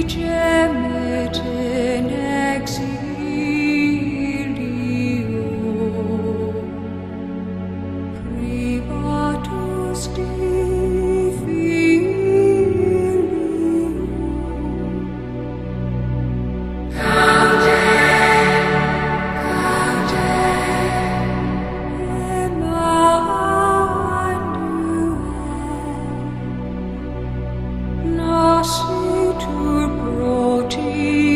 gemit in exilio, privatus Dei filio. Gaude, gaude, Emmanuel, nascitur proti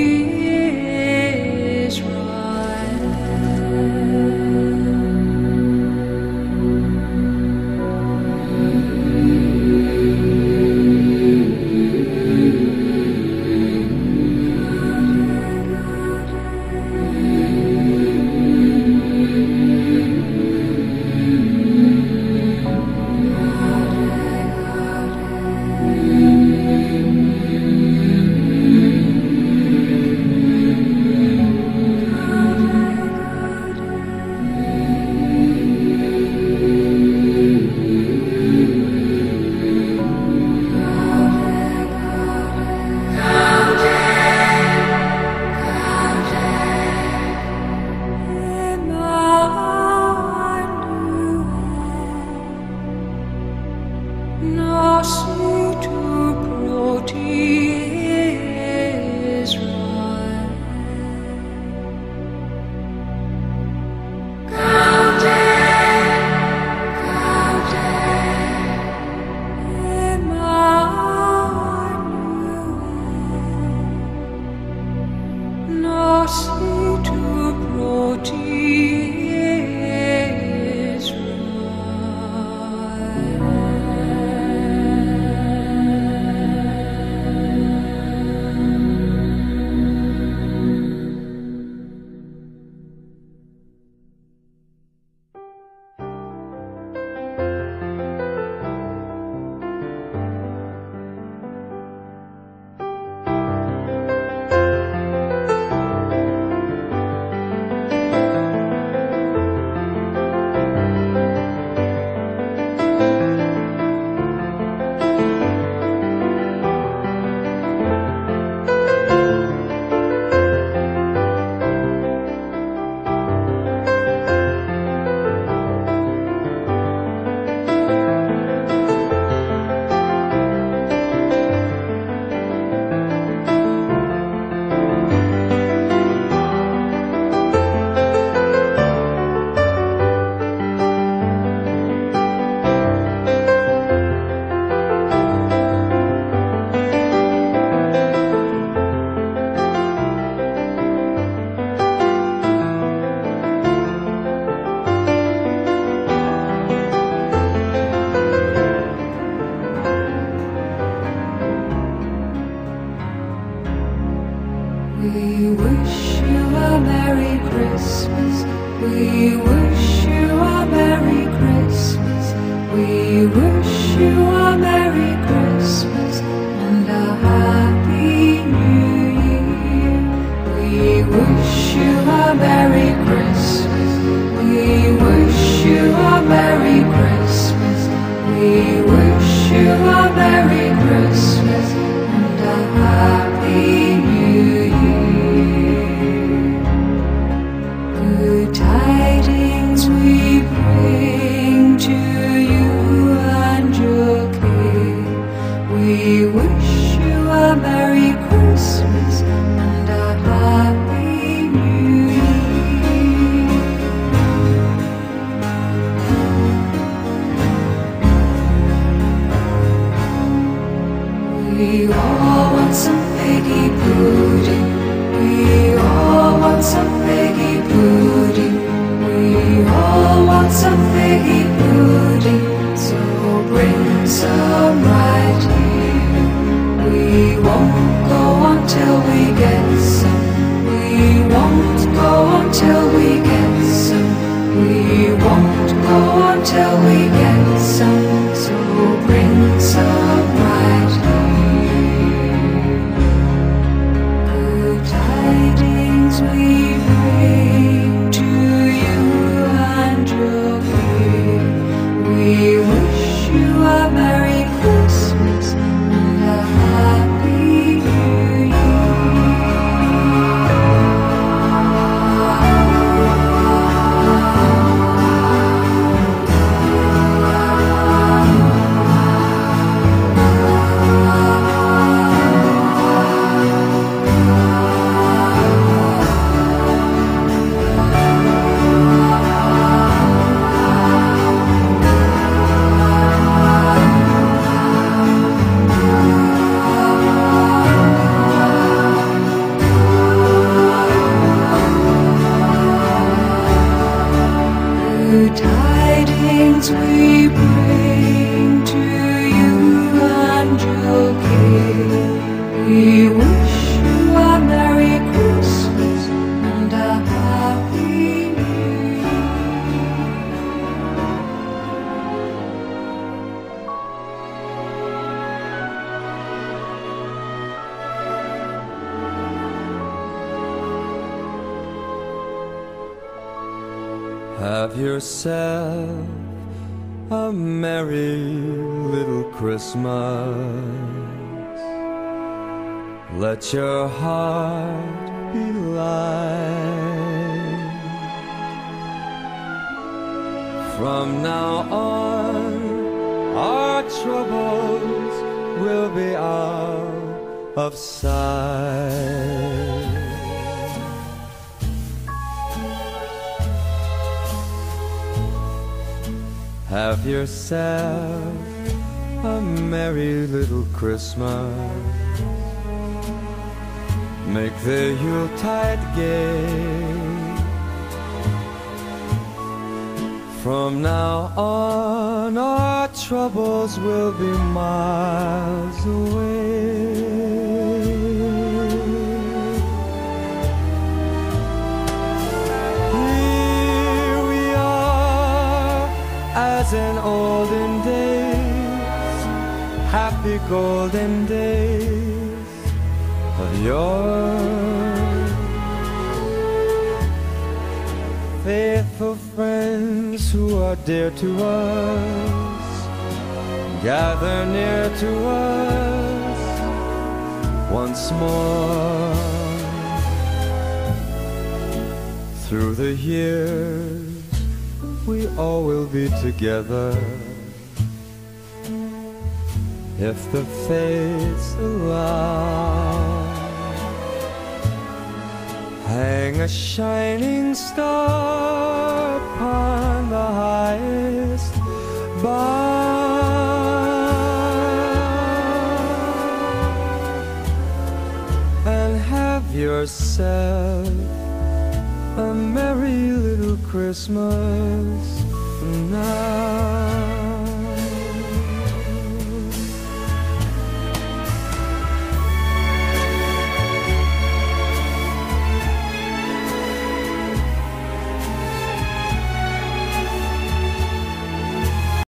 nascitur proti Israel. Gaude, gaude, Emmanuel, nascitur proti We wish you a Merry Christmas. We wish you a Merry Christmas. We wish you a Merry Christmas and a Happy New Year. We wish you a Merry Christmas. We wish you a Merry Christmas. We wish you a Merry Christmas and a Happy New Year. Good tidings we bring to you and your King. We wish you a Have yourself a merry little Christmas. Let your heart be light. From now on, our troubles will be out of sight. Have yourself a merry little Christmas. Make the Yuletide gay. From now on, our troubles will be miles away. Here we are, as in olden days, happy golden days of yore. Faithful friends who are dear to us, gather near to us once more. Through the years, we all will be together, if the fates allow. Hang a shining star upon the highest bough, and have yourself a merry little Christmas now.